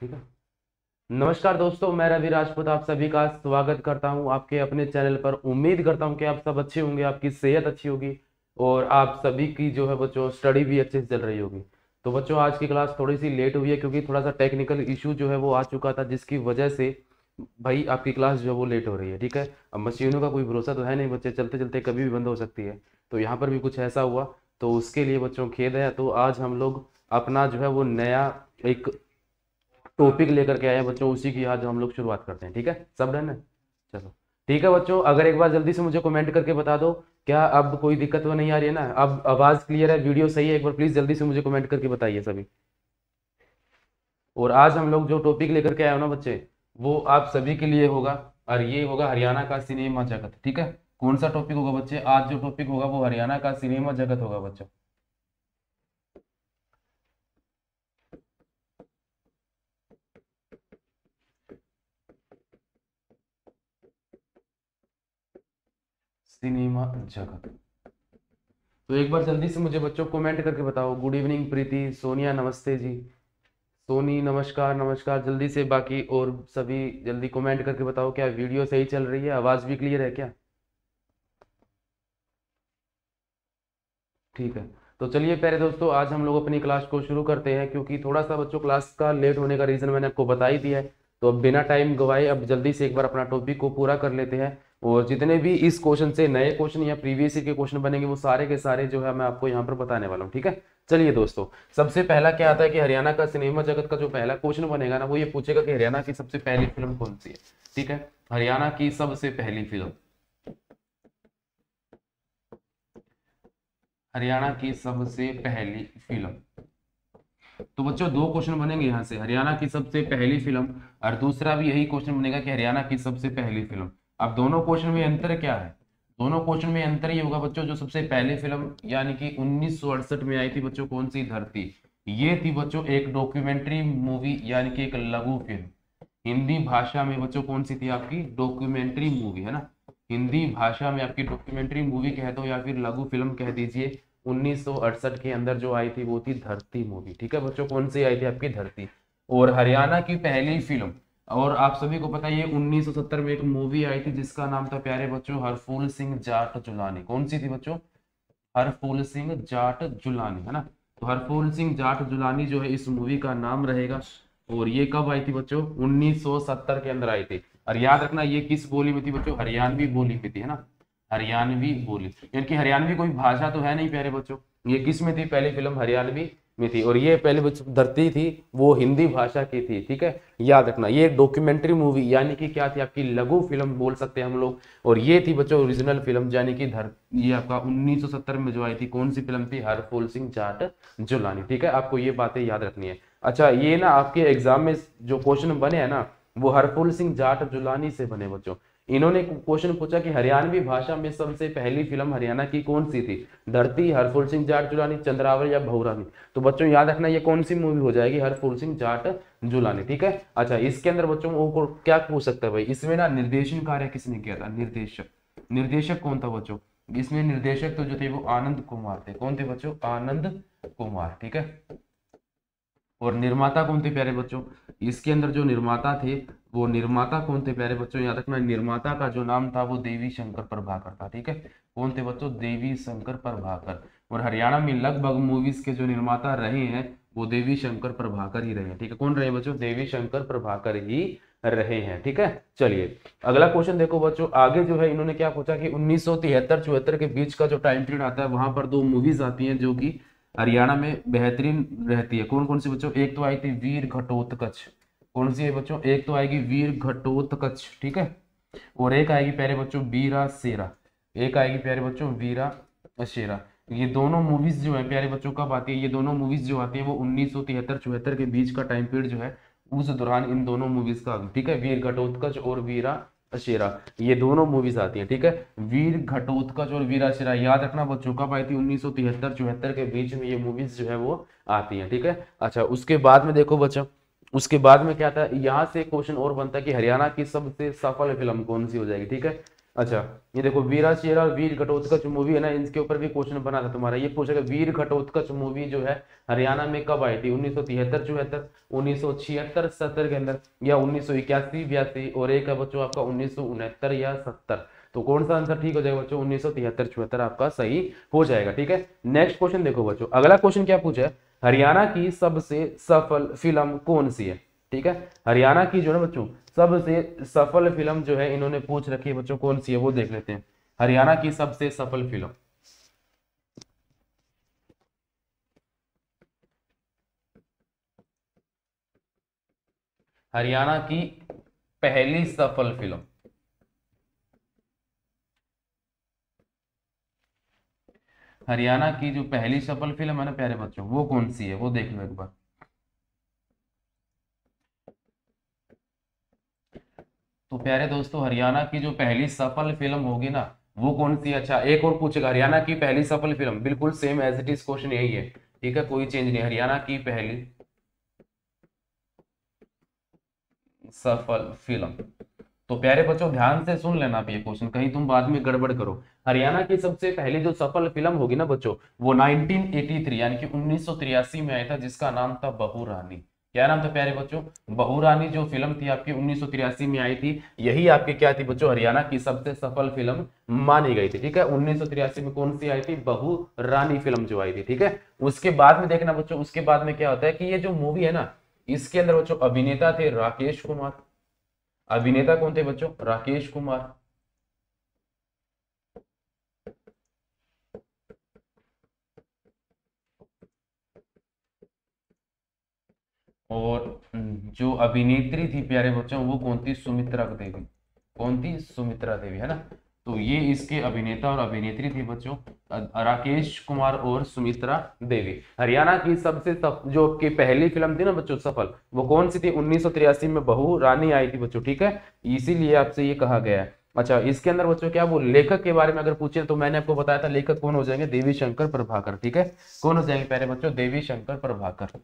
ठीक है। नमस्कार दोस्तों, मैं रवि राजपूत आप सभी का स्वागत करता हूं आपके अपने चैनल पर। उम्मीद करता हूं कि आप सब अच्छे होंगे, आपकी सेहत अच्छी होगी और आप सभी की जो है बच्चों स्टडी भी अच्छे से चल रही होगी। तो बच्चों आज की क्लास थोड़ी सी लेट हुई है क्योंकि थोड़ा सा टेक्निकल इशू जो है वो आ चुका था, जिसकी वजह से भाई आपकी क्लास जो है वो लेट हो रही है। ठीक है, अब मशीनों का कोई भरोसा तो है नहीं बच्चे, चलते चलते कभी भी बंद हो सकती है। तो यहाँ पर भी कुछ ऐसा हुआ, तो उसके लिए बच्चों खेद है। तो आज हम लोग अपना जो है वो नया एक टॉपिक लेकर के आए हैं बच्चों, उसी की आज हम लोग शुरुआत करते हैं। ठीक है, सब डन है? चलो ठीक है बच्चों, अगर एक बार जल्दी से मुझे कमेंट करके बता दो क्या अब कोई दिक्कत तो नहीं आ रही है ना, अब आवाज क्लियर है, वीडियो सही है? एक बार प्लीज जल्दी से मुझे कमेंट करके बताइए सभी। और आज हम लोग जो टॉपिक लेकर के आए हो ना बच्चे, वो आप सभी के लिए होगा, और ये होगा हरियाणा का सिनेमा जगत। ठीक है, कौन सा टॉपिक होगा बच्चे? आज जो टॉपिक होगा वो हरियाणा का सिनेमा जगत होगा बच्चों। सिनेमा जगत। तो एक बार जल्दी से मुझे बच्चों कमेंट करके बताओ। गुड इवनिंग प्रीति, सोनिया नमस्ते जी, सोनी नमस्कार नमस्कार, जल्दी से बाकी और सभी जल्दी कमेंट करके बताओ क्या वीडियो सही चल रही है, आवाज भी क्लियर है क्या? ठीक है, तो चलिए प्यारे दोस्तों आज हम लोग अपनी क्लास को शुरू करते हैं, क्योंकि थोड़ा सा बच्चों क्लास का लेट होने का रीजन मैंने आपको बता ही दिया है। तो अब बिना टाइम गवाए अब जल्दी से एक बार अपना टॉपिक को पूरा कर लेते हैं। और जितने भी इस क्वेश्चन से नए क्वेश्चन या प्रीवियस ईयर के क्वेश्चन बनेंगे वो सारे के सारे जो है मैं आपको यहाँ पर बताने वाला हूँ। ठीक है, चलिए दोस्तों, सबसे पहला क्या आता है कि हरियाणा का सिनेमा जगत का जो पहला क्वेश्चन बनेगा ना, वो ये पूछेगा कि हरियाणा की सबसे पहली फिल्म कौन सी है। ठीक है, हरियाणा की सबसे पहली फिल्म, हरियाणा की सबसे पहली फिल्म। तो बच्चों दो क्वेश्चन बनेंगे यहाँ से, हरियाणा की सबसे पहली फिल्म, और दूसरा भी यही क्वेश्चन बनेगा कि हरियाणा की सबसे पहली फिल्म। अब दोनों क्वेश्चन में अंतर क्या है? दोनों क्वेश्चन में अंतर ये होगा बच्चों, जो सबसे पहली फिल्म यानी कि 1968 में आई थी बच्चों, कौन सी धरती, ये थी बच्चों एक डॉक्यूमेंट्री मूवी यानी कि एक लघु फिल्म। हिंदी भाषा में बच्चों कौन सी थी आपकी? डॉक्यूमेंट्री मूवी, है ना। हिंदी भाषा में आपकी डॉक्यूमेंट्री मूवी कह दो या फिर लघु फिल्म कह दीजिए। 1968 के अंदर जो आई थी वो थी धरती मूवी। ठीक है बच्चों, कौन सी आई थी आपकी? धरती। और हरियाणा की पहली फिल्म, और आप सभी को पता है ये 1970 में एक मूवी आई थी जिसका नाम था प्यारे बच्चों हरफूल सिंह जाट जुलानी। कौन सी थी बच्चों? हरफूल सिंह जाट जुलानी, है ना। तो हरफूल सिंह जाट जुलानी जो है इस मूवी का नाम रहेगा। और ये कब आई थी बच्चों? 1970 के अंदर आई थी। और याद रखना ये किस बोली में थी बच्चों? हरियाणवी बोली में थी, है ना। हरियाणवी बोली, यानी कि हरियाणवी कोई भाषा तो है नहीं प्यारे बच्चों। ये किस में थी? पहली फिल्म हरियाणवी में थी। और ये पहले बच्चों धरती थी वो हिंदी भाषा की थी। ठीक है, याद रखना ये एक डॉक्यूमेंट्री मूवी यानी कि क्या थी आपकी? लघु फिल्म बोल सकते हैं हम लोग। और ये थी बच्चों ओरिजिनल फिल्म यानी कि ये आपका 1970 में जो आई थी, कौन सी फिल्म थी? हरफूल सिंह जाट जुलानी। ठीक है, आपको ये बातें याद रखनी है। अच्छा, ये ना आपके एग्जाम में जो क्वेश्चन बने हैं ना, वो हरफूल सिंह जाट जुलानी से बने बच्चों। इन्होंने क्वेश्चन पूछा कि हरियाणवी भाषा में सबसे पहली फिल्म हरियाणा की कौन सी थी? धरती, हरफूल सिंह जाट जुलानी, चंद्रावल या भौरानी। तो बच्चों याद रखना ये कौन सी मूवी हो जाएगी? हरफूल सिंह जाट जुलानी। ठीक है, अच्छा इसके अंदर बच्चों वो क्या पूछ सकता है भाई, इसमें ना निर्देशन कार्य किसने किया था? निर्देशक, निर्देशक कौन था बच्चों? इसमें निर्देशक तो जो थे वो आनंद कुमार थे। कौन थे बच्चों? आनंद कुमार। ठीक है, और निर्माता कौन थे प्यारे बच्चों? इसके अंदर जो निर्माता थे वो निर्माता कौन थे प्यारे बच्चों? याद रखना निर्माता का जो नाम था वो देवी शंकर प्रभाकर था। ठीक है, कौन थे बच्चों? देवी शंकर प्रभाकर। और हरियाणा में लगभग मूवीज के जो निर्माता रहे हैं वो देवी शंकर प्रभाकर ही रहे हैं। ठीक है, कौन रहे बच्चों? देवी शंकर प्रभाकर ही रहे हैं। ठीक है, चलिए अगला क्वेश्चन देखो बच्चों। आगे जो है इन्होंने क्या पूछा कि 1973-74 के बीच का जो टाइम पीरियड आता है वहां पर दो मूवीज आती हैं जो कि हरियाणा में बेहतरीन रहती है। कौन कौन सी बच्चों? एक तो आई थी वीर घटोत्कच। कौन सी है बच्चों? एक तो आएगी वीर घटोत्कच। ठीक है, और एक आएगी प्यारे बच्चों वीरा शेरा। एक आएगी प्यारे बच्चों वीरा शेरा। ये दोनों मूवीज जो है प्यारे बच्चों कब आती है? ये दोनों मूवीज जो आती है वो 1973-74 के बीच का टाइम पीरियड जो है उस दौरान इन दोनों मूवीज का। ठीक है, वीर घटोत्कच और वीरा शेरा, ये दोनों मूवीज आती हैं। ठीक है, वीर घटोत्कच और वीरा शेरा याद रखना बच्चों कब आई थी? 1973-74 के बीच में ये मूवीज जो है वो आती हैं। ठीक है, अच्छा उसके बाद में देखो बच्चों, उसके बाद में क्या था, यहाँ से क्वेश्चन और बनता है कि हरियाणा की सबसे सफल फिल्म कौन सी हो जाएगी। ठीक है, अच्छा, ये देखो वीरा चेरा और वीर घटोत्कच मूवी है ना, इनके ऊपर भी क्वेश्चन बना था तुम्हारा। ये पूछेगा वीर घटोत्कच मूवी जो है हरियाणा में कब आई थी, 1973 74, 1976 70 के अंदर, या 1981 82, और एक है बच्चों आपका 1969 या 70। तो कौन सा आंसर ठीक हो जाएगा बच्चों, 1973 74 आपका सही हो जाएगा। ठीक है, नेक्स्ट क्वेश्चन देखो बच्चों, अगला क्वेश्चन क्या पूछा है, हरियाणा की सबसे सफल फिल्म कौन सी है। ठीक है, हरियाणा की जो है बच्चों सबसे सफल फिल्म जो है इन्होंने पूछ रखी है बच्चों, कौन सी है वो देख लेते हैं। हरियाणा की सबसे सफल फिल्म, हरियाणा की पहली सफल फिल्म, हरियाणा की जो पहली सफल फिल्म है ना प्यारे बच्चों, वो कौन सी है वो देख लो एक बार। तो प्यारे दोस्तों हरियाणा की जो पहली सफल फिल्म होगी ना वो कौन सी है। अच्छा, एक और पूछेगा, हरियाणा की पहली सफल फिल्म, बिल्कुल same as it is question यही है। ठीक है, कोई चेंज नहीं, हरियाणा की पहली सफल फिल्म। तो प्यारे बच्चों ध्यान से सुन लेना आप ये क्वेश्चन, कहीं तुम बाद में गड़बड़ करो। हरियाणा की सबसे पहली जो सफल फिल्म होगी ना बच्चों, वो 1983 यानी कि 1983 में आया था, जिसका नाम था बहू रानी। क्या नाम था प्यारे बच्चों, बहू रानी जो फिल्म थी आपकी 1983 में आई थी, यही आपकी क्या थी बच्चों, हरियाणा की सबसे सफल फिल्म मानी गई थी। ठीक है, 1983 में कौन सी आई थी, बहू रानी फिल्म जो आई थी। ठीक है, उसके बाद में देखना बच्चों, उसके बाद में क्या होता है कि ये जो मूवी है ना, इसके अंदर बच्चों अभिनेता थे राकेश कुमार। अभिनेता कौन थे बच्चों, राकेश कुमार। और जो अभिनेत्री थी प्यारे बच्चों वो कौन थी, सुमित्रा देवी। कौन थी, सुमित्रा देवी, है ना। तो ये इसके अभिनेता और अभिनेत्री थी बच्चों, राकेश कुमार और सुमित्रा देवी। हरियाणा की सबसे जो की पहली फिल्म थी ना बच्चों सफल, वो कौन सी थी, 1983 में बहू रानी आई थी बच्चों। ठीक है, इसीलिए आपसे ये कहा गया है। अच्छा, इसके अंदर बच्चों क्या वो लेखक के बारे में अगर पूछे तो मैंने आपको बताया था लेखक कौन हो जाएंगे, देवी शंकर प्रभाकर। ठीक है, कौन हो जाएंगे प्यारे बच्चों, देवी शंकर प्रभाकर।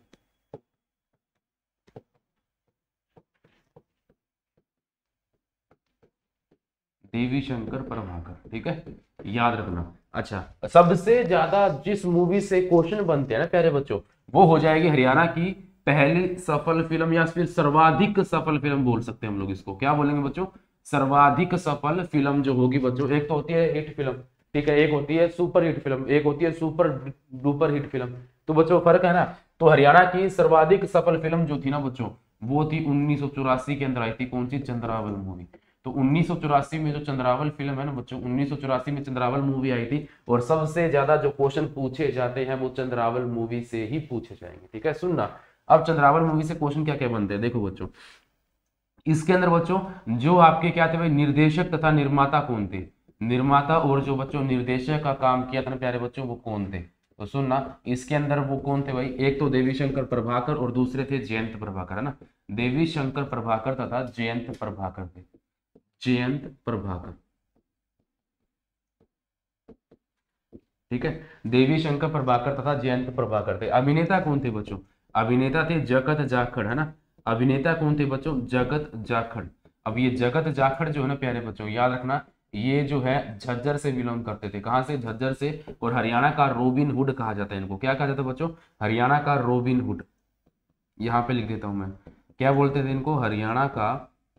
देवी शंकर प्रभाकर। ठीक है, याद रखना। अच्छा, सबसे ज्यादा जिस मूवी से क्वेश्चन बनते हैं ना प्यारे बच्चों, वो हो जाएगी हरियाणा की पहली सफल फिल्म, या फिर सर्वाधिक सफल फिल्म बोल सकते हैं हम लोग इसको। क्या बोलेंगे बच्चों, सर्वाधिक सफल फिल्म जो होगी बच्चों, एक तो होती है हिट फिल्म, ठीक है, एक होती है सुपर हिट फिल्म, एक होती है सुपर डुपर हिट फिल्म। तो बच्चों फर्क है ना। तो हरियाणा की सर्वाधिक सफल फिल्म जो थी ना बच्चों, वो थी 1984 के अंदर आई थी, कौन सी, चंद्रावल मूवी। तो 1984 में जो चंद्रावल फिल्म है ना बच्चों, 1984 में चंद्रावल मूवी आई थी, और सबसे ज्यादा जो क्वेश्चन पूछे जाते हैं वो चंद्रावल मूवी से ही पूछे जाएंगे। ठीक है, सुनना। अब चंद्रावल मूवी से क्वेश्चन क्या क्या बनते हैं देखो बच्चों, इसके अंदर बच्चों जो आपके क्या थे भाई, निर्देशक तथा निर्माता कौन थे, निर्माता और जो बच्चों निर्देशक का काम किया था ना प्यारे बच्चों वो कौन थे। तो सुनना, इसके अंदर वो कौन थे भाई, एक तो देवी शंकर प्रभाकर और दूसरे थे जयंत प्रभाकर, है ना। देवी शंकर प्रभाकर तथा जयंत प्रभाकर थे, जयंत प्रभाकर। ठीक है, देवी शंकर प्रभाकर तथा जयंत प्रभाकर थे। अभिनेता कौन थे बच्चों, अभिनेता थे जगत जाखड़, है ना। अभिनेता कौन थे बच्चों, जगत जाखड़। अब ये जगत जाखड़ जो है ना प्यारे बच्चों, याद रखना, ये जो है झज्जर से बिलोंग करते थे। कहां से, झज्जर से। और हरियाणा का रोबिन हुड कहा जाता है इनको। क्या कहा जाता है बच्चों, हरियाणा का रोबिन हुड। यहाँ पे लिख देता हूं मैं, क्या बोलते थे इनको, हरियाणा का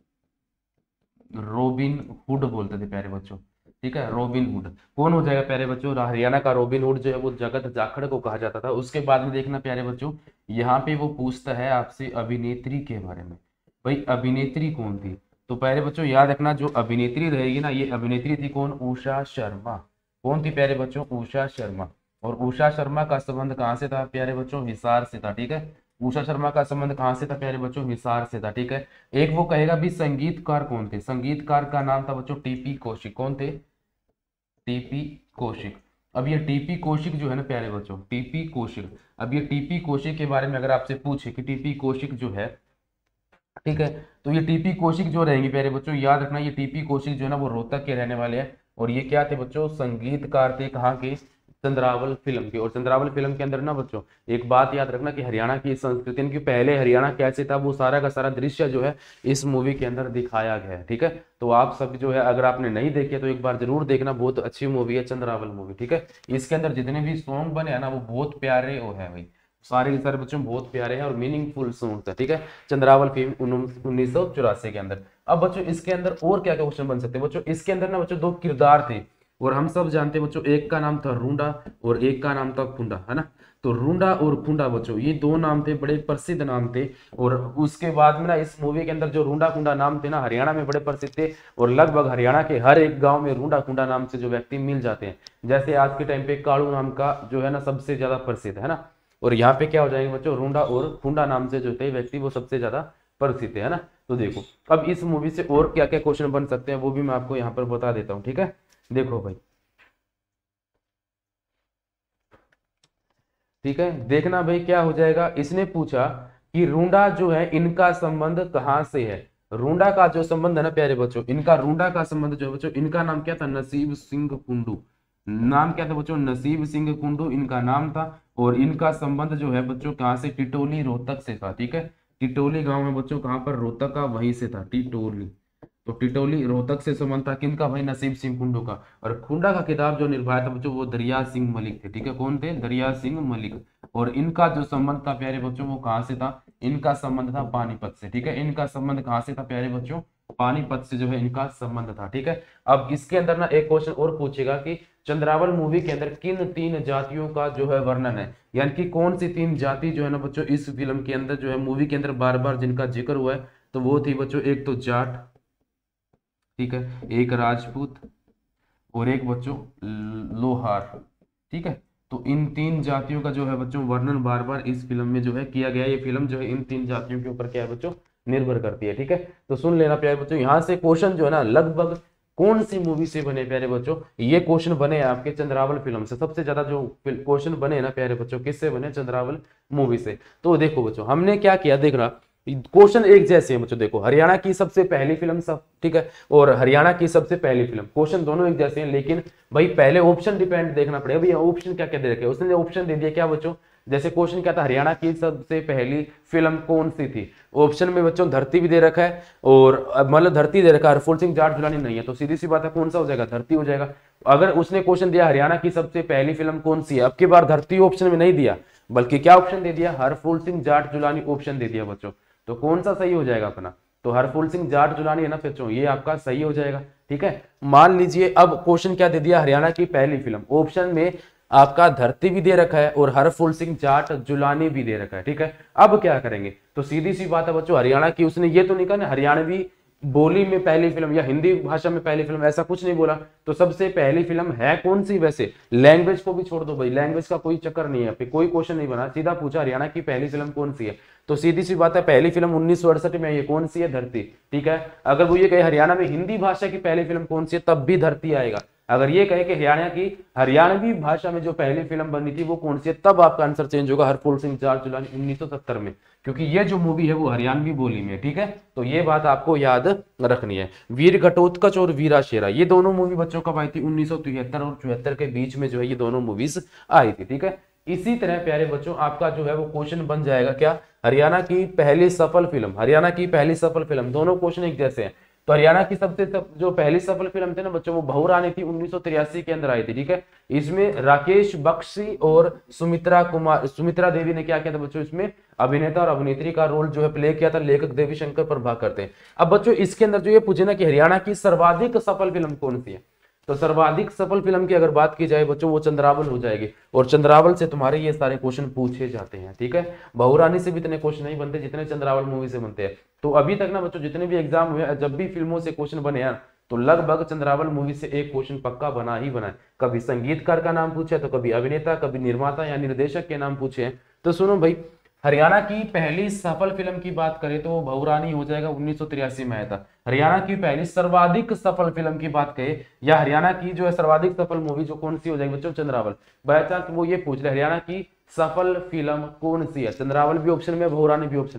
रोबिन हुड बोलते थे प्यारे बच्चों। ठीक है, रॉबिन हुड। कौन हो जाएगा प्यारे बच्चों, हरियाणा का रॉबिन हुड जो है वो जगत जाखड़ को कहा जाता था। उसके बाद में देखना प्यारे बच्चों, यहाँ पे वो पूछता है आपसे अभिनेत्री के बारे में, भाई अभिनेत्री कौन थी। तो प्यारे बच्चों याद रखना, जो अभिनेत्री रहेगी ना, ये अभिनेत्री थी कौन, उषा शर्मा। कौन थी प्यारे बच्चों, उषा शर्मा। और उषा शर्मा का संबंध कहाँ से था प्यारे बच्चों, हिसार से था। ठीक है, उषा शर्मा का संबंध कहाँ से था प्यारे बच्चों, हिसार से था। ठीक है, एक वो कहेगा भी संगीतकार कौन थे, संगीतकार का नाम था बच्चों टीपी कौशिक। कौन थे, टीपी कौशिक। अब ये टीपी कौशिक जो है ना प्यारे बच्चों, टीपी कौशिक, अब ये टीपी कौशिक के बारे में अगर आपसे पूछे कि टीपी कौशिक जो है, ठीक है, तो ये टीपी कौशिक जो रहेंगे प्यारे बच्चों, याद रखना, ये टीपी कौशिक जो है ना वो रोहतक के रहने वाले हैं। और ये क्या थे बच्चों, संगीतकार थे, कहाँ के, चंद्रावल फिल्म की। और चंद्रावल फिल्म के अंदर ना बच्चों एक बात याद रखना कि हरियाणा की संस्कृति की, पहले हरियाणा कैसे था वो सारा का सारा दृश्य जो है इस मूवी के अंदर दिखाया गया है। ठीक है, तो आप सब जो है अगर आपने नहीं देखे तो एक बार जरूर देखना, बहुत अच्छी मूवी है चंद्रावल मूवी। ठीक है, इसके अंदर जितने भी सॉन्ग बने हैं ना वो बहुत प्यारे वो है भाई, सारे के सारे बच्चों बहुत प्यारे हैं और मीनिंगफुल सॉन्ग है। ठीक है, चंद्रावल फिल्म 1984 के अंदर। अब बच्चों इसके अंदर और क्या क्या क्वेश्चन बन सकते हैं बच्चों, इसके अंदर ना बच्चों दो किरदार थे और हम सब जानते हैं बच्चों, एक का नाम था रूंडा और एक का नाम था खुंडा, है ना। तो रूंडा और खुंडा बच्चों ये दो नाम थे, बड़े प्रसिद्ध नाम थे। और उसके बाद में ना इस मूवी के अंदर जो रूंडा खुंडा नाम थे ना हरियाणा में बड़े प्रसिद्ध थे और लगभग हरियाणा के हर एक गांव में रूंडा खुंडा नाम से जो व्यक्ति मिल जाते हैं। जैसे आज के टाइम पे कालू नाम का जो है ना सबसे ज्यादा प्रसिद्ध है ना, और यहाँ पे क्या हो जाएंगे बच्चों, रूंडा और खुंडा नाम से जो थे व्यक्ति वो सबसे ज्यादा प्रसिद्ध है ना। तो देखो अब इस मूवी से और क्या क्या क्वेश्चन बन सकते हैं वो भी मैं आपको यहाँ पर बता देता हूँ। ठीक है, देखो भाई, ठीक है, देखना भाई क्या हो जाएगा। इसने पूछा कि रूंडा जो है इनका संबंध कहाँ से है। रूंडा का जो संबंध है ना प्यारे बच्चों, इनका रूंडा का संबंध जो है बच्चों, इनका नाम क्या था, नसीब सिंह कुंडू। नाम क्या था बच्चों, नसीब सिंह कुंडू इनका नाम था। और इनका संबंध जो है बच्चों कहाँ से, टिटोली रोहतक से था। ठीक है, टिटोली गांव में बच्चों कहाँ पर, रोहतक का वहीं से था टिटोली। तो टिटोली रोहतक से संबंध था किनका भाई, नसीब सिंह कुंडू का। और खुंडा का खिताब जो निर्भाया था बच्चों वो दरिया सिंह मलिक थे। ठीक है, कौन थे, दरिया सिंह मलिक। और इनका जो संबंध था प्यारे बच्चों वो कहाँ से था, इनका संबंध था पानीपत से। ठीक है, इनका संबंध कहाँ से था प्यारे बच्चों, पानीपत से जो है इनका संबंध था। ठीक है, अब इसके अंदर ना एक क्वेश्चन और पूछेगा कि चंद्रावल मूवी के अंदर किन तीन जातियों का जो है वर्णन है, यानी कि कौन सी तीन जाति जो है ना बच्चों इस फिल्म के अंदर जो है मूवी के अंदर बार बार जिनका जिक्र हुआ है। तो वो थी बच्चों एक तो जाट, ठीक है, एक राजपूत और एक बच्चों लोहार। ठीक है, तो इन तीन जातियों का जो है बच्चों वर्णन बार बार इस फिल्म में जो है किया गया है। ये फिल्म जो है इन तीन जातियों के ऊपर क्या है बच्चों, निर्भर करती है। ठीक है, तो सुन लेना प्यारे बच्चों, यहाँ से क्वेश्चन जो है ना लगभग कौन सी मूवी से बने प्यारे बच्चों, ये क्वेश्चन बने आपके चंद्रावल फिल्म से। सबसे ज्यादा जो क्वेश्चन बने ना प्यारे बच्चों किससे बने, चंद्रावल मूवी से। तो देखो बच्चों हमने क्या किया, देख रहा क्वेश्चन एक जैसे हैं बच्चों। देखो हरियाणा की सबसे पहली फिल्म सब, ठीक है, और हरियाणा की सबसे पहली फिल्म, क्वेश्चन दोनों एक जैसे हैं। लेकिन भाई पहले ऑप्शन डिपेंड देखना पड़ेगा, भैया ऑप्शन क्या क्या दे रखे, उसने ऑप्शन दे दिया क्या बच्चों, जैसे क्वेश्चन क्या था, हरियाणा की सबसे पहली फिल्म कौन सी थी। ऑप्शन में बच्चों धरती भी दे रखा है और मतलब धरती दे रखा है, हरफूल सिंह जाट जुलानी नहीं है, तो सीधी सी बात है कौन सा हो जाएगा, धरती हो जाएगा। अगर उसने क्वेश्चन दिया हरियाणा की सबसे पहली फिल्म कौन सी है, अब की बार धरती ऑप्शन में नहीं दिया बल्कि क्या ऑप्शन दे दिया, हरफूल सिंह जाट जुलानी ऑप्शन दे दिया बच्चों। तो कौन सा सही हो जाएगा अपना, तो हरफूल सिंह जाट जुलानी है ना बच्चों, ये आपका सही हो जाएगा। ठीक है, मान लीजिए अब क्वेश्चन क्या दे दिया, हरियाणा की पहली फिल्म, ऑप्शन में आपका धरती भी दे रखा है और हरफूल सिंह जाट जुलानी भी दे रखा है। ठीक है, अब क्या करेंगे, तो सीधी सी बात है बच्चों, हरियाणा की उसने ये तो नहीं कहा ना हरियाणवी बोली में पहली फिल्म या हिंदी भाषा में पहली फिल्म, ऐसा कुछ नहीं बोला। तो सबसे पहली फिल्म है कौन सी, वैसे लैंग्वेज को भी छोड़ दो भाई, लैंग्वेज का कोई चक्कर नहीं है, कोई क्वेश्चन नहीं बना, सीधा पूछा हरियाणा की पहली फिल्म कौन सी है। तो सीधी सी बात है पहली फिल्म 1968 में, ये कौन सी है, धरती। ठीक है, अगर वो ये कहे हरियाणा में हिंदी भाषा की पहली फिल्म कौन सी है, तब भी धरती आएगा। अगर ये कहे कि हरियाणा की हरियाणवी भाषा में जो पहली फिल्म बनी थी वो कौन सी है, तब आपका आंसर चेंज होगा, हरफूल सिंह जाट जुलानी 1970 में, क्योंकि ये जो मूवी है वो हरियाणवी बोली में। ठीक है, तो ये बात आपको याद रखनी है। वीर घटोत्कच और वीरा शेरा ये दोनों मूवी बच्चों कब आई थी, 1973 और 74 के बीच में जो है ये दोनों मूवीज आई थी। ठीक है, इसी तरह प्यारे बच्चों आपका जो है वो क्वेश्चन बन जाएगा क्या, हरियाणा की पहली सफल फिल्म, हरियाणा की पहली सफल फिल्म, दोनों क्वेश्चन एक जैसे हैं। तो हरियाणा की सबसे जो पहली सफल फिल्म थी ना बच्चों वो बहू रानी थी, 1983 के अंदर आई थी। ठीक है, इसमें राकेश बख्शी और सुमित्रा देवी ने क्या किया था बच्चों, इसमें अभिनेता और अभिनेत्री का रोल जो है प्ले किया था, लेखक देवी शंकर प्रभाकर थे। अब बच्चों इसके अंदर जो ये पूछे ना कि हरियाणा की सर्वाधिक सफल फिल्म कौन सी है, तो सर्वाधिक सफल फिल्म की अगर बात की जाए बच्चों वो चंद्रावल हो जाएगी, और चंद्रावल से तुम्हारे ये सारे क्वेश्चन पूछे जाते हैं। ठीक है, बहुरानी से भी इतने क्वेश्चन नहीं बनते जितने चंद्रावल मूवी से बनते हैं। तो अभी तक ना बच्चों जितने भी एग्जाम हुए, जब भी फिल्मों से क्वेश्चन बने हैं तो लगभग चंद्रावल मूवी से एक क्वेश्चन पक्का बना ही बना है। कभी संगीतकार का नाम पूछे, तो कभी अभिनेता, कभी निर्माता या निर्देशक के नाम पूछे। तो सुनो भाई, हरियाणा की पहली सफल फिल्म की बात करें तो बहुरानी हो जाएगा, 1983 में आया था। हरियाणा की पहली सर्वाधिक सफल फिल्म की बात करें या हरियाणा की जो है सर्वाधिक सफल मूवी जो कौन सी हो जाएगी बच्चों, चंद्रावल। बाय चांस वो ये पूछ रहे हरियाणा की सफल फिल्म कौन सी है, चंद्रावल भी ऑप्शन में, बहुरानी भी ऑप्शन में,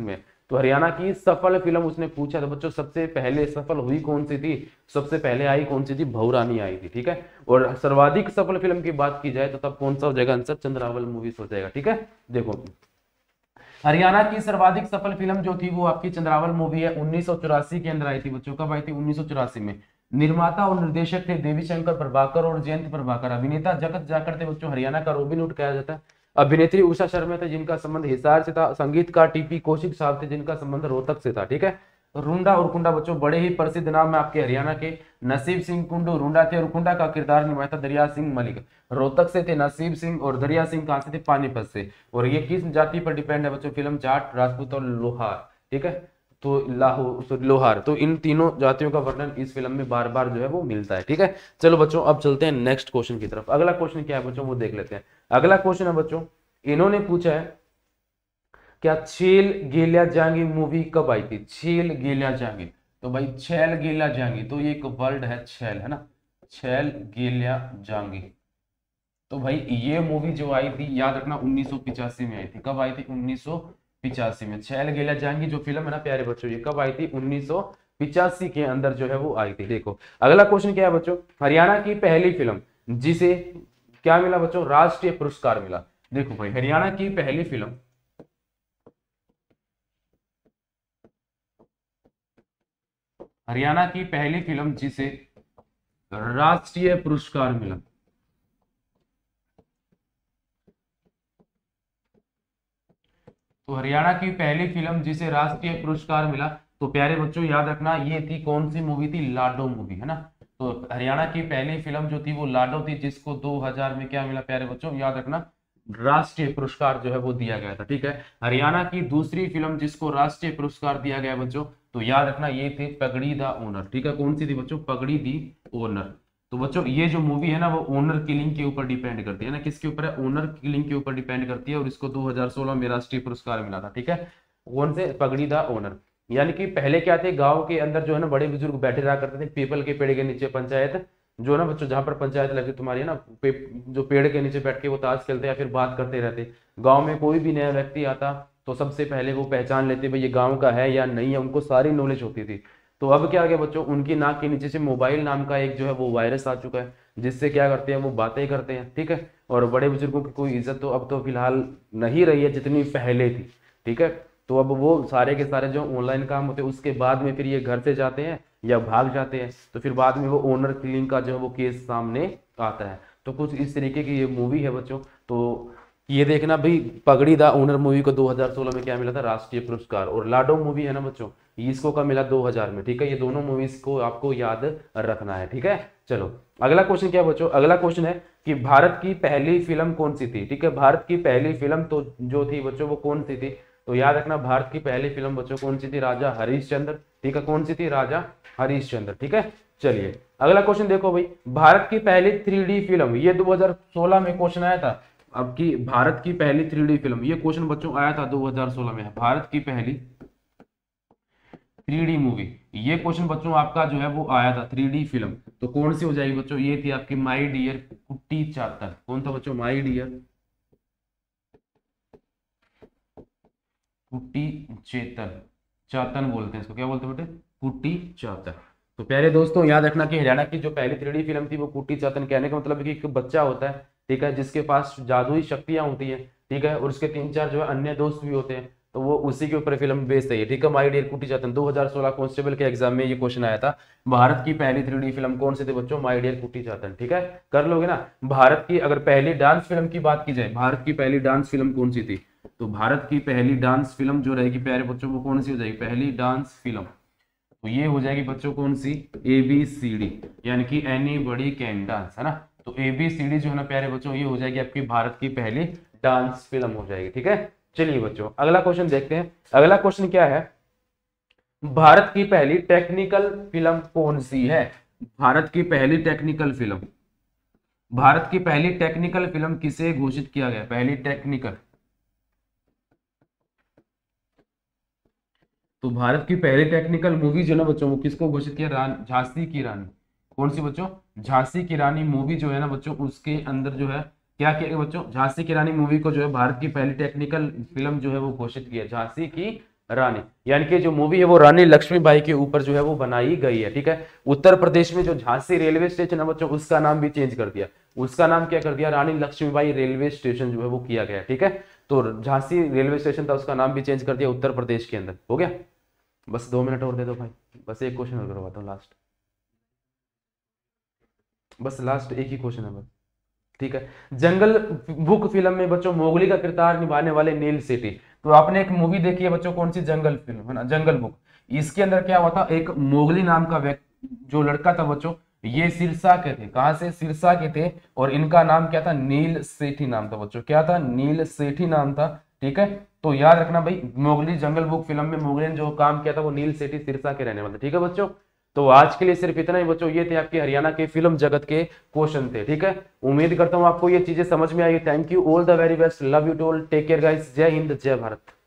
तो हरियाणा की सफल फिल्म उसने पूछा था बच्चों, सबसे पहले सफल हुई कौन सी थी, सबसे पहले आई कौन सी थी, भौरानी आई थी, ठीक है। और सर्वाधिक सफल फिल्म की बात की जाए तो तब कौन सा हो जाएगा आंसर, चंद्रावल मूवीज हो जाएगा, ठीक है। देखो हरियाणा की सर्वाधिक सफल फिल्म जो थी वो आपकी चंद्रावल मूवी है, 1984 के अंदर आई थी बच्चों। कब आई थी, 1984 में। निर्माता और निर्देशक थे देवी शंकर प्रभाकर और जयंत प्रभाकर। अभिनेता जगत जाकर थे बच्चों, हरियाणा का रॉबिन हुड कहा जाता है। अभिनेत्री उषा शर्मा थे जिनका संबंध हिसार से था। संगीतकार टीपी कौशिक साहब थे जिनका संबंध रोहतक से था, ठीक है। रुंडा और कुंडा बच्चों बड़े ही प्रसिद्ध नाम है आपके हरियाणा के। नसीब सिंह कुंडू रुंडा थे और कुंडा का किरदार निभाया था दरिया सिंह मलिक। रोहतक से थे नसीब सिंह और दरिया सिंह कहां से थे, पानीपत से। और ये किस जाति पर डिपेंड है बच्चों, फिल्म जाट, राजपूत और लोहार, ठीक है। तो लोहार, तो इन तीनों जातियों का वर्णन इस फिल्म में बार बार जो है वो मिलता है, ठीक है। चलो बच्चों अब चलते हैं नेक्स्ट क्वेश्चन की तरफ। अगला क्वेश्चन क्या है बच्चों वो देख लेते हैं। अगला क्वेश्चन है बच्चों, इन्होंने पूछा है क्या छेल गेलिया जांगी मूवी कब आई थी, छेल गेलिया जांगी। तो भाई छेल गेलिया जांगी तो ये एक वर्ड है, छेल है ना, छेल गेलिया जांगी। तो भाई ये मूवी जो आई थी याद रखना 1985 में आई थी। कब आई थी, 1985 में। छेल गेलिया जांगी जो फिल्म है ना प्यारे बच्चों, ये कब आई थी, 1985 के अंदर जो है वो आई थी। देखो अगला क्वेश्चन क्या है बच्चों, हरियाणा की पहली फिल्म जिसे क्या मिला बच्चों, राष्ट्रीय पुरस्कार मिला। देखो भाई हरियाणा की पहली फिल्म, हरियाणा की पहली फिल्म जिसे राष्ट्रीय पुरस्कार मिला, तो हरियाणा की पहली फिल्म जिसे राष्ट्रीय पुरस्कार मिला, तो प्यारे बच्चों याद रखना ये थी कौन सी मूवी थी, लाडो मूवी, है ना। तो हरियाणा की पहली फिल्म जो थी वो लाडो थी, जिसको 2000 में क्या मिला प्यारे बच्चों, याद रखना राष्ट्रीय पुरस्कार जो है वो दिया गया था, ठीक है। हरियाणा की दूसरी फिल्म जिसको राष्ट्रीय पुरस्कार दिया गया बच्चों, तो याद रखना ये थी पगड़ी द ओनर, ठीक है। कौन सी थी बच्चों, पगड़ी दी ओनर। तो बच्चों ये जो मूवी है ना वो ओनर किलिंग के ऊपर डिपेंड करती है ना, किसके ऊपर है, ओनर किलिंग के ऊपर डिपेंड करती है। और इसको 2016 में राष्ट्रीय पुरस्कार मिला था, ठीक है। कौन से, पगड़ी दा ओनर। यानी कि पहले क्या थे, गांव के अंदर जो है ना बड़े बुजुर्ग बैठे रहा करते थे पीपल के पेड़ के नीचे, पंचायत जो है ना बच्चों, जहां पर पंचायत लगी तुम्हारी है ना, जो पेड़ के नीचे बैठ के वो ताश खेलते या फिर बात करते रहते। गाँव में कोई भी नया व्यक्ति आता तो सबसे पहले वो पहचान लेते भाई ये गाँव का है या नहीं है, उनको सारी नॉलेज होती थी। तो अब क्या आ गया बच्चों, उनकी नाक के नीचे से मोबाइल नाम का एक जो है वो वायरस आ चुका है, जिससे क्या करते हैं वो बातें करते हैं, ठीक है। और बड़े बुजुर्गों की कोई इज्जत तो अब तो फिलहाल नहीं रही है जितनी पहले थी, ठीक है। तो अब वो सारे के सारे जो ऑनलाइन काम होते हैं उसके बाद में फिर ये घर से जाते हैं या भाग जाते हैं, तो फिर बाद में वो ओनर किलिंग का जो है वो केस सामने आता है। तो कुछ इस तरीके की ये मूवी है बच्चों। तो ये देखना भाई, पगड़ी दा ओनर मूवी को 2016 में क्या मिला था, राष्ट्रीय पुरस्कार। और लाडो मूवी है ना बच्चों, इसको का मिला 2000 में, ठीक है। ये दोनों मूवीज को आपको याद रखना है, ठीक है। चलो अगला क्वेश्चन क्या बच्चों, अगला क्वेश्चन है कि भारत की पहली फिल्म कौन सी थी, ठीक है। भारत की पहली फिल्म तो जो थी बच्चों वो कौन सी थी, तो याद रखना भारत की पहली फिल्म बच्चों कौन सी थी, राजा हरिश्चंद्र, ठीक है। कौन सी थी, राजा हरिश्चंद्र, ठीक है। चलिए अगला क्वेश्चन देखो भाई, भारत की पहली 3D फिल्म, ये 2016 में क्वेश्चन आया था। अब की भारत की पहली 3D फिल्म, ये क्वेश्चन बच्चों आया था 2016 में, भारत की पहली 3D मूवी, ये क्वेश्चन बच्चों आपका जो है वो आया था 3D फिल्म। तो कौन सी हो जाएगी बच्चों, ये थी आपकी माई डियर कुट्टी चातर। कौन था बच्चों, माई डियर कुट्टी चेतन, चातन बोलते हैं इसको, क्या बोलते हैं बेटे, कुट्टी चातन। तो प्यारे दोस्तों याद रखना कि हरियाणा की जो पहली 3D फिल्म थी वो कुट्टी चातन, कहने का मतलब है कि एक बच्चा होता है, ठीक है, जिसके पास जादुई शक्तियां होती है, ठीक है। और उसके 3-4 जो है अन्य दोस्त भी होते हैं, तो वो उसी के ऊपर फिल्म बेस्ड है, ठीक है। माय डियर कुट्टी चातन 2016 कांस्टेबल के एग्जाम में ये क्वेश्चन आया था। भारत की पहली 3D फिल्म कौन सी थी बच्चों, माय डियर कुट्टी चातन, ठीक है। कर लोगे ना। भारत की अगर पहली डांस फिल्म की बात की जाए, भारत की पहली डांस फिल्म कौन सी थी, तो भारत की पहली डांस फिल्म जो रहेगी प्यारे बच्चों वो कौन सी हो जाएगी, पहली डांस फिल्म, तो ये हो जाएगी बच्चों कौन सी, ABCD, यानी कि एनीबॉडी कैन डांस, है ना। तो ABCD जो है ना प्यारे बच्चों ये हो जाएगी आपकी भारत की पहली डांस फिल्म हो जाएगी, ठीक है। चलिए बच्चों अगला क्वेश्चन देखते हैं। अगला क्वेश्चन क्या है, भारत की पहली टेक्निकल फिल्म कौन सी है, भारत की पहली टेक्निकल फिल्म, भारत की पहली टेक्निकल फिल्म किसे घोषित किया गया, पहली टेक्निकल, तो भारत की पहली टेक्निकल मूवी जो ना बच्चों वो किसको घोषित किया, झांसी की रानी। कौन सी बच्चों, झांसी की रानी मूवी जो है ना बच्चों उसके अंदर जो है क्या किया बच्चों, झांसी की रानी मूवी को जो है भारत की पहली टेक्निकल फिल्म जो है वो घोषित किया, झांसी की रानी, यानी कि जो मूवी है वो रानी लक्ष्मीबाई के ऊपर जो है वो बनाई गई है। ठीक है, उत्तर प्रदेश में जो झांसी रेलवे स्टेशन है बच्चों, उसका नाम भी चेंज कर दिया, उसका नाम क्या कर दिया, रानी लक्ष्मीबाई रेलवे स्टेशन जो है वो किया गया। ठीक है, तो झांसी रेलवे स्टेशन था, उसका नाम भी चेंज कर दिया उत्तर प्रदेश के अंदर। हो गया, बस 2 मिनट और दे दो भाई, बस एक क्वेश्चन और करवाता हूँ लास्ट, बस लास्ट एक ही क्वेश्चन है बस। ठीक है, जंगल बुक फिल्म में बच्चों मोगली का किरदार निभाने वाले नील सेठी, तो आपने एक मूवी देखी है बच्चों, कौन सी, जंगल फिल्म है ना, जंगल बुक। इसके अंदर क्या हुआ था, एक मोगली नाम का व्यक्ति जो लड़का था बच्चों, ये सिरसा के थे, कहां से, सिरसा के थे, और इनका नाम क्या था, नील सेठी नाम था बच्चों, क्या था, नील सेठी नाम था। ठीक है, तो याद रखना भाई, मोगली जंगल बुक फिल्म में मोगली ने जो काम किया था वो नील सेठी सिरसा के रहने वाले। ठीक है बच्चों, तो आज के लिए सिर्फ इतना ही बच्चों, ये थे आपके हरियाणा के फिल्म जगत के क्वेश्चन थे। ठीक है, उम्मीद करता हूं आपको ये चीजें समझ में आई। Thank you, all the very best, love you to all, take care guys, जय हिंद जय भारत।